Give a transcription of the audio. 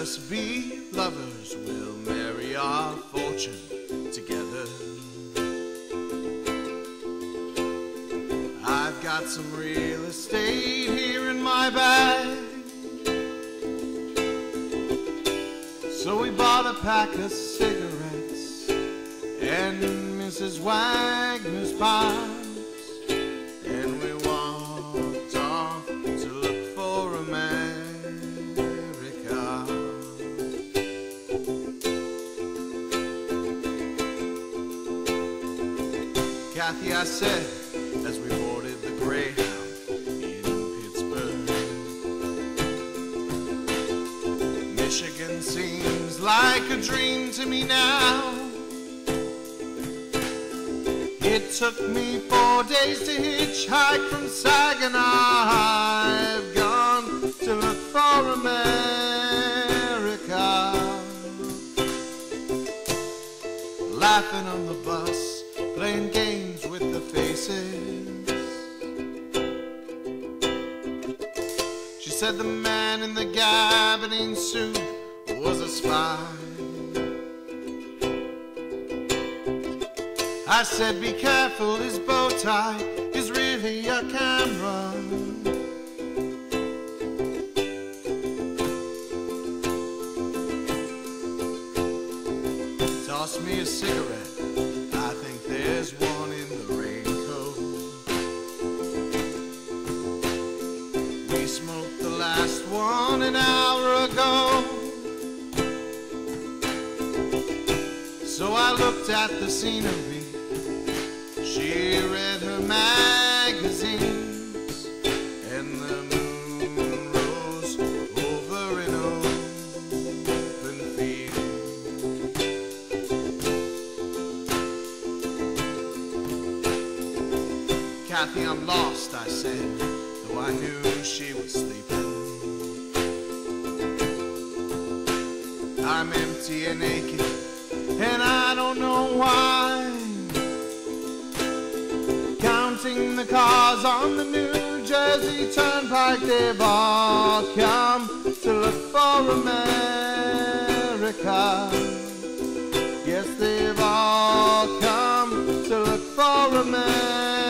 us be lovers, we'll marry our fortune together. I've got some real estate here in my bag, so we bought a pack of cigarettes and Mrs. Wagner's pies, and we walked off to look for America. Kathy, I said, as we boarded the Greyhound in Pittsburgh, Michigan seems like a dream to me now. It took me 4 days to hitchhike from Saginaw. I've gone to look for America. Laughing on the bus, playing games with the faces. She said the man in the gabardine suit was a spy. I said, be careful, his bow tie is really a camera. Toss me a cigarette, I think there's one in the raincoat. We smoked the last one an hour ago. So I looked at the scenery. She read her magazines, and the moon rose over an open field. Kathy, I'm lost, I said, though I knew she was sleeping. I'm empty and aching, and I don't know why. Counting the cars on the New Jersey Turnpike, they've all come to look for America. Yes, they've all come to look for America.